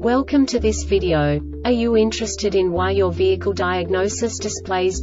Welcome to this video. Are you interested in why your vehicle diagnosis displays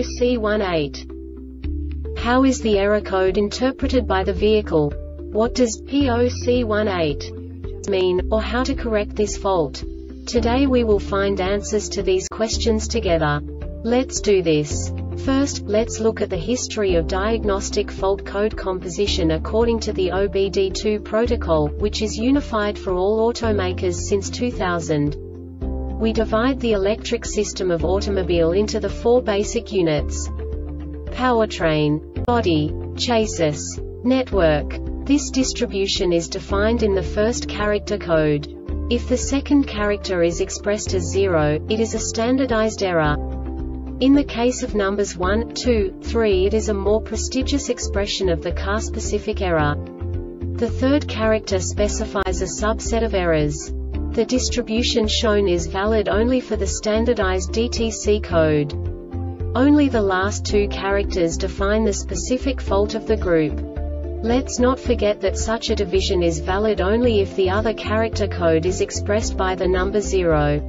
P0C18? How is the error code interpreted by the vehicle? What does P0C18 mean, or how to correct this fault? Today we will find answers to these questions together. Let's do this. First, let's look at the history of diagnostic fault code composition according to the OBD2 protocol, which is unified for all automakers since 2000. We divide the electric system of automobile into the four basic units: powertrain, body, chassis, network. This distribution is defined in the first character code. If the second character is expressed as 0, it is a standardized error. In the case of numbers 1, 2, 3, it is a more prestigious expression of the car-specific error. The third character specifies a subset of errors. The distribution shown is valid only for the standardized DTC code. Only the last two characters define the specific fault of the group. Let's not forget that such a division is valid only if the other character code is expressed by the number 0.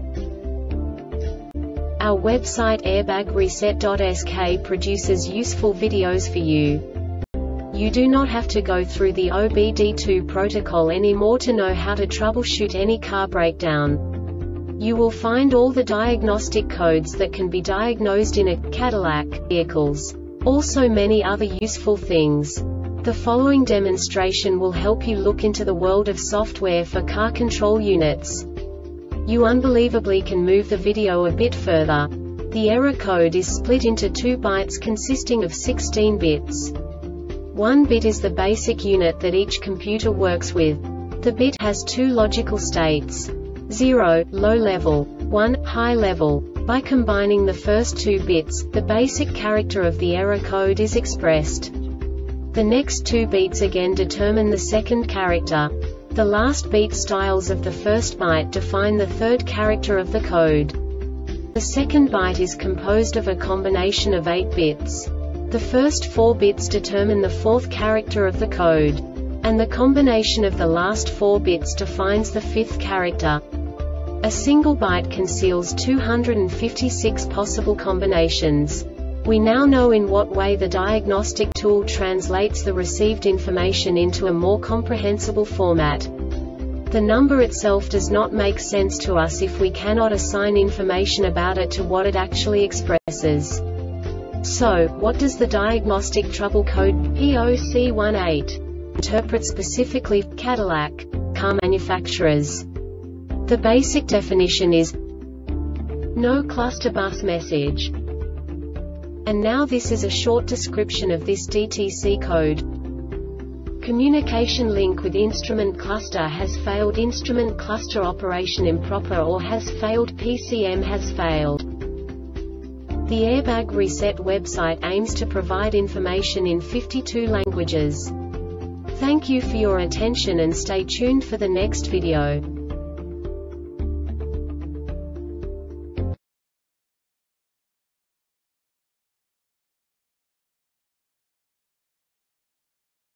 Our website airbagreset.sk produces useful videos for you. You do not have to go through the OBD2 protocol anymore to know how to troubleshoot any car breakdown. You will find all the diagnostic codes that can be diagnosed in a Cadillac vehicles. Also many other useful things. The following demonstration will help you look into the world of software for car control units. You unbelievably can move the video a bit further. The error code is split into 2 bytes consisting of 16 bits. 1 bit is the basic unit that each computer works with. The bit has 2 logical states: 0, low level, 1, high level. By combining the first 2 bits, the basic character of the error code is expressed. The next 2 beats again determine the second character. The last beat styles of the first byte define the third character of the code. The second byte is composed of a combination of 8 bits. The first 4 bits determine the fourth character of the code. And the combination of the last 4 bits defines the fifth character. A single byte conceals 256 possible combinations. We now know in what way the diagnostic tool translates the received information into a more comprehensible format. The number itself does not make sense to us if we cannot assign information about it to what it actually expresses. So, what does the diagnostic trouble code P0C18 interpret specifically for Cadillac car manufacturers? The basic definition is no cluster bus message. And now this is a short description of this DTC code. Communication link with instrument cluster has failed. Instrument cluster operation improper or has failed. PCM has failed. The Airbag Reset website aims to provide information in 52 languages. Thank you for your attention and stay tuned for the next video.